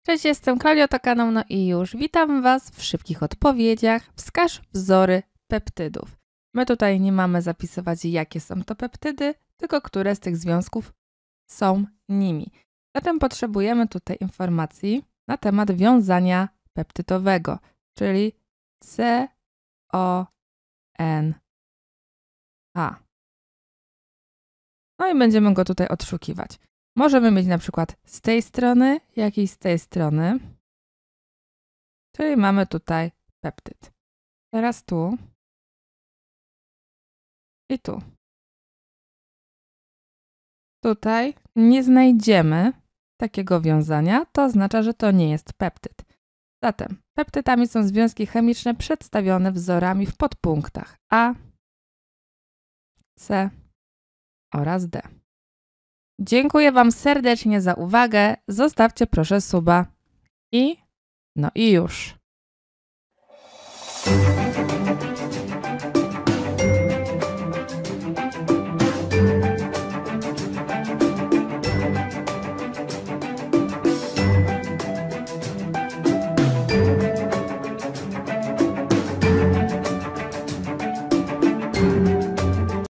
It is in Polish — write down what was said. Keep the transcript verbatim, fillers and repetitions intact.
Cześć, jestem Klaudia, to kanał No i już. Witam Was w szybkich odpowiedziach. Wskaż wzory peptydów. My tutaj nie mamy zapisywać, jakie są to peptydy, tylko które z tych związków są nimi. Zatem potrzebujemy tutaj informacji na temat wiązania peptydowego, czyli C O N H. No i będziemy go tutaj odszukiwać. Możemy mieć na przykład z tej strony, jak i z tej strony. Czyli mamy tutaj peptyd. Teraz tu i tu. Tutaj nie znajdziemy takiego wiązania, to oznacza, że to nie jest peptyd. Zatem peptydami są związki chemiczne przedstawione wzorami w podpunktach A, C oraz D. Dziękuję Wam serdecznie za uwagę. Zostawcie proszę suba. I no i już.